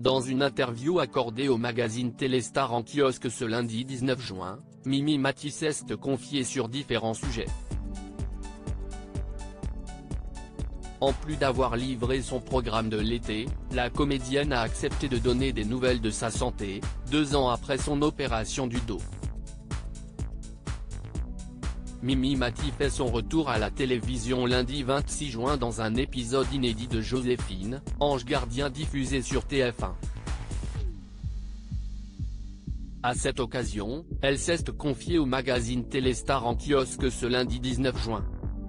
Dans une interview accordée au magazine Téléstar en kiosque ce lundi 19 juin, Mimi Mati s'est confiée sur différents sujets. En plus d'avoir livré son programme de l'été, la comédienne a accepté de donner des nouvelles de sa santé, 2 ans après son opération du dos. Mimi Mati fait son retour à la télévision lundi 26 juin dans un épisode inédit de Joséphine, Ange Gardien diffusé sur TF1. À cette occasion, elle s'est confiée au magazine Téléstar en kiosque ce lundi 19 juin.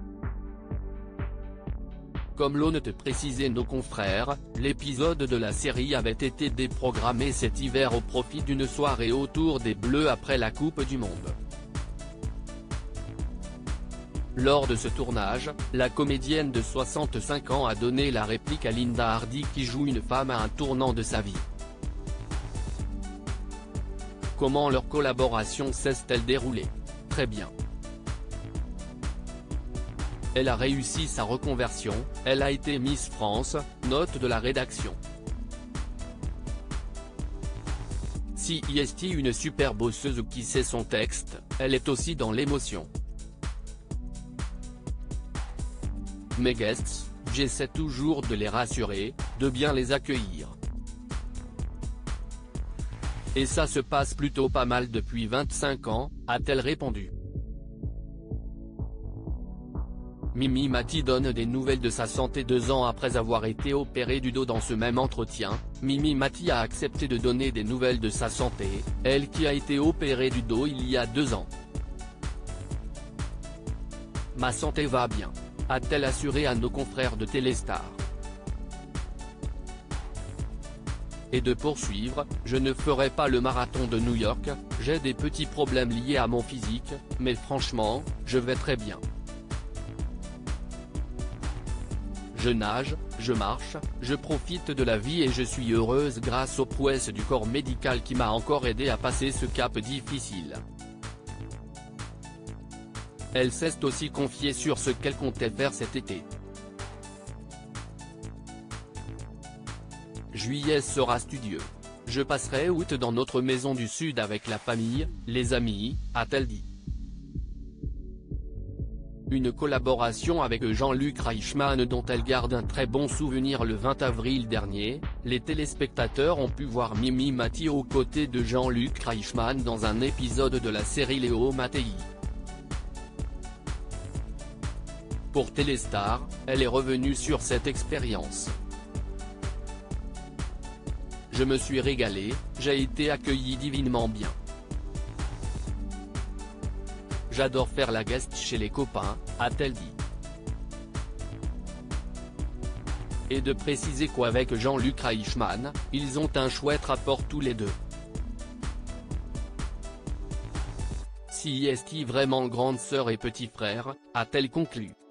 Comme l'ont précisé nos confrères, l'épisode de la série avait été déprogrammé cet hiver au profit d'une soirée autour des Bleus après la Coupe du Monde. Lors de ce tournage, la comédienne de 65 ans a donné la réplique à Linda Hardy qui joue une femme à un tournant de sa vie. Comment leur collaboration s'est-elle déroulée? Très bien. Elle a réussi sa reconversion, elle a été Miss France, note de la rédaction. Si est une super bosseuse qui sait son texte, elle est aussi dans l'émotion. Mes guests, j'essaie toujours de les rassurer, de bien les accueillir. Et ça se passe plutôt pas mal depuis 25 ans, a-t-elle répondu. Mimi Mati donne des nouvelles de sa santé 2 ans après avoir été opérée du dos. Dans ce même entretien, Mimi Mati a accepté de donner des nouvelles de sa santé, elle qui a été opérée du dos il y a 2 ans. Ma santé va bien, a-t-elle assuré à nos confrères de Téléstar. Et de poursuivre, je ne ferai pas le marathon de New York, j'ai des petits problèmes liés à mon physique, mais franchement, je vais très bien. Je nage, je marche, je profite de la vie et je suis heureuse grâce aux prouesses du corps médical qui m'a encore aidé à passer ce cap difficile. Elle s'est aussi confiée sur ce qu'elle comptait faire cet été. Juillet sera studieux. Je passerai août dans notre maison du Sud avec la famille, les amis, a-t-elle dit. Une collaboration avec Jean-Luc Reichmann dont elle garde un très bon souvenir. Le 20 avril dernier, les téléspectateurs ont pu voir Mimi Mati aux côtés de Jean-Luc Reichmann dans un épisode de la série Léo Mattei. Pour Téléstar, elle est revenue sur cette expérience. Je me suis régalée, j'ai été accueillie divinement bien. J'adore faire la guest chez les copains, a-t-elle dit. Et de préciser qu'avec Jean-Luc Reichmann, ils ont un chouette rapport tous les deux. Si est-il vraiment grande sœur et petit frère, a-t-elle conclu.